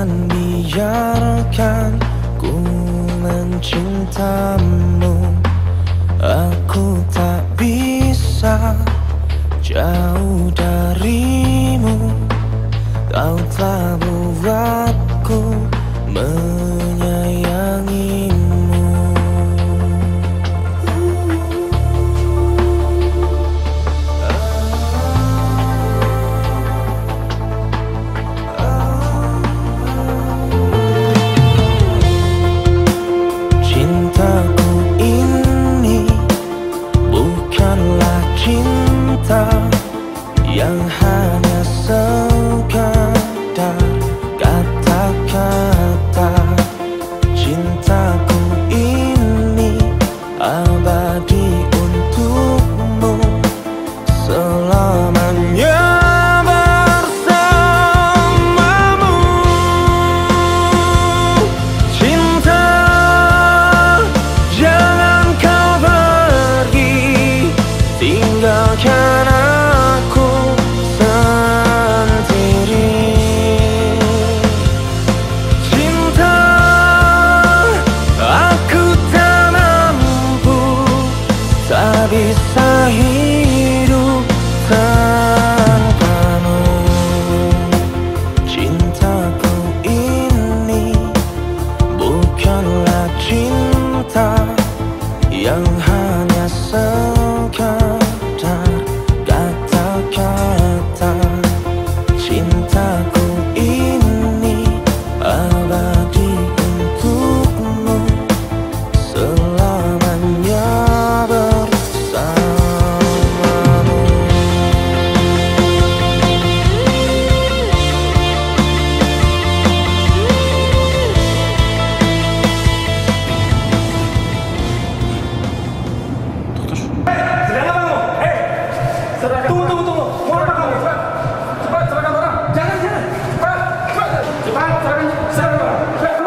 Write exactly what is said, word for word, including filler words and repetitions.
Jangan biarkan ku mencintamu. Aku tak bisa jauh darimu. Kau telah buatku menyayangimu. Cintaku ini bukanlah cinta yang hanya sekadar kata-kata. Cintaku ini abadi untukmu, selamanya bersamamu. Cinta, jangan kau pergi, tinggalkan aku sendiri. Cinta, aku tak mampu, tak bisa hidup tanpamu. Cintaku ini bukanlah cinta yang hanya sekadar kata-kata. Cintaku ini abadi untukmu, selamanya bersamamu. Tunggu, tunggu, tunggu. Mau apa kamu? Cepat, cepat, serahkan orang. Jangan, jangan. Cepat, cepat. Cepat, serahkan, serahkan orang. Cepat.